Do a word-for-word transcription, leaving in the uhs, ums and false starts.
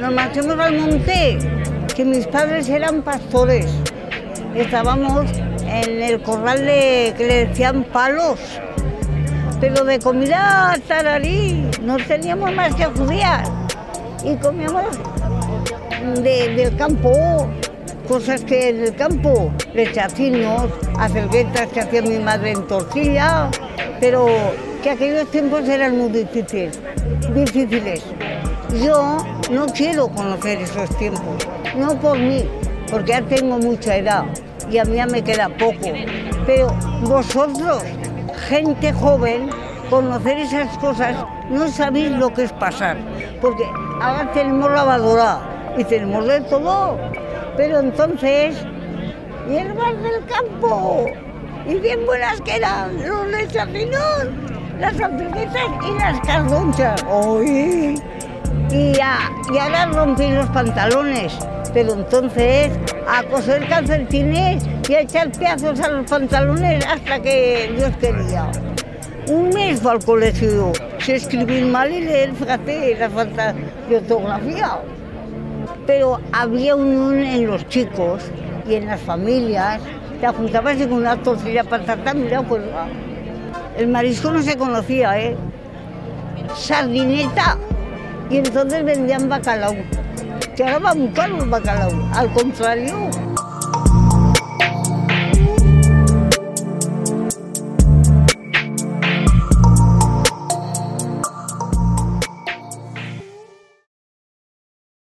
nos marchamos al monte, que mis padres eran pastores. Estábamos en el corral de, que le decían Palos, pero de comida tararí, no teníamos más que judías y comíamos de, del campo, cosas que en el campo, lechacinos, acelguetas que hacía mi madre en tortilla, pero que aquellos tiempos eran muy difíciles, difíciles. Yo no quiero conocer esos tiempos, no por mí, porque ya tengo mucha edad y a mí ya me queda poco, pero vosotros, gente joven, conocer esas cosas, no sabéis lo que es pasar, porque ahora tenemos lavadora y tenemos de todo, pero entonces, hierbas del campo, y bien buenas que eran los lechacinos, las acelguetas y las cardonchas. ¡Uy! Y, ya, y ahora rompí los pantalones, pero entonces a coser calcetines y a echar pedazos a los pantalones hasta que Dios quería. Un mes fue al colegio, sé escribir mal y leer, fíjate, la falta de ortografía. Pero había unión en los chicos y en las familias. Te juntabas con una tortilla patata, mira, pues el marisco no se conocía, ¿eh? Sardineta. Y entonces vendían bacalao, que ahora va muy caro el bacalao, al contrario.